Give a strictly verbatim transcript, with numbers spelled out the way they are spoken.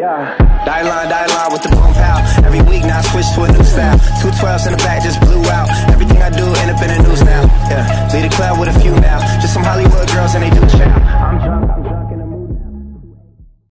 Yeah. Die line, die line with the boom pow. Every week now I switch to a new style. Two twelves in the back just blew out. Everything I do end up in the news now. Yeah. Lead a club with a few now. Just some Hollywood girls and they do chow. I'm drunk.